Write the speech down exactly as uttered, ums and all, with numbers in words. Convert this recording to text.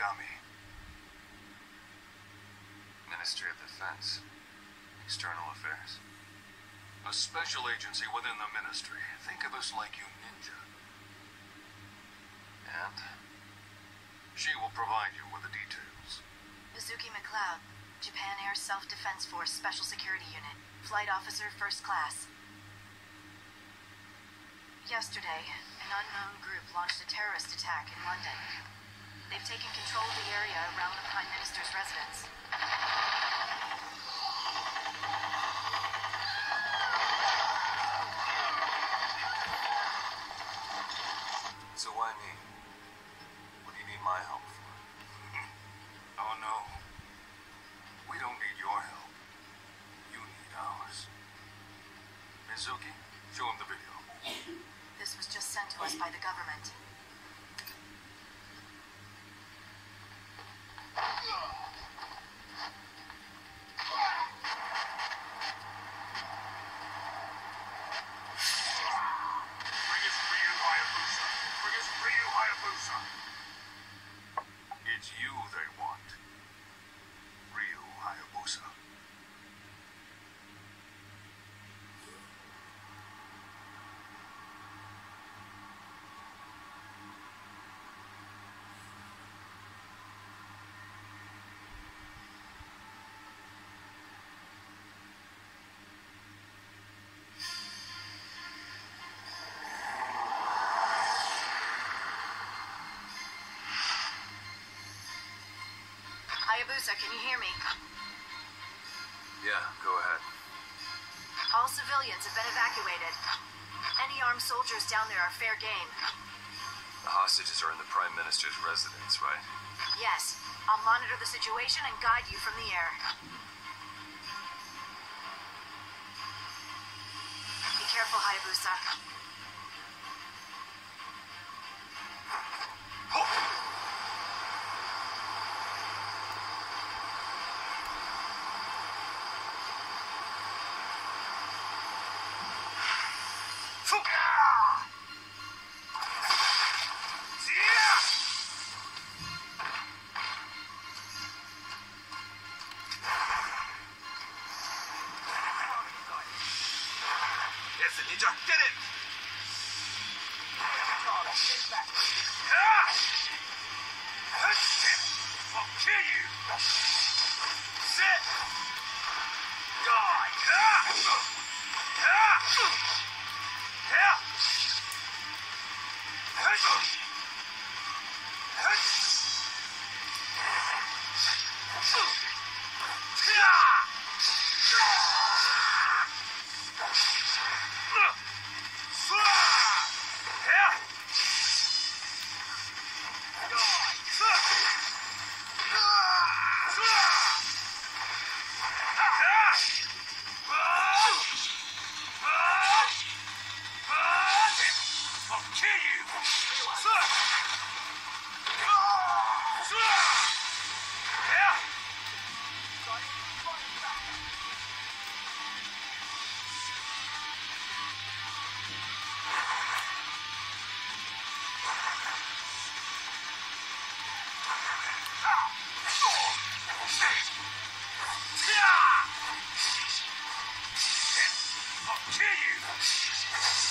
Yagami? Ministry of Defense. External Affairs. A special agency within the ministry. Think of us like you ninja. And? She will provide you with the details. Mizuki McLeod, Japan Air Self-Defense Force Special Security Unit. Flight Officer, First Class. Yesterday, an unknown group launched a terrorist attack in London. They've taken control of the area around the Prime Minister's residence. So why me? What do you need my help for? Oh no. We don't need your help. You need ours. Mizuki, show him the video. This was just sent to us by the government. It's you they want. Ryu Hayabusa. Hayabusa, can you hear me? Yeah, go ahead. All civilians have been evacuated. Any armed soldiers down there are fair game. The hostages are in the Prime Minister's residence, right? Yes, I'll monitor the situation and guide you from the air. Be careful, Hayabusa. Yes, ninja, get it! I'll kill you! Sit! Die! I'll kill you!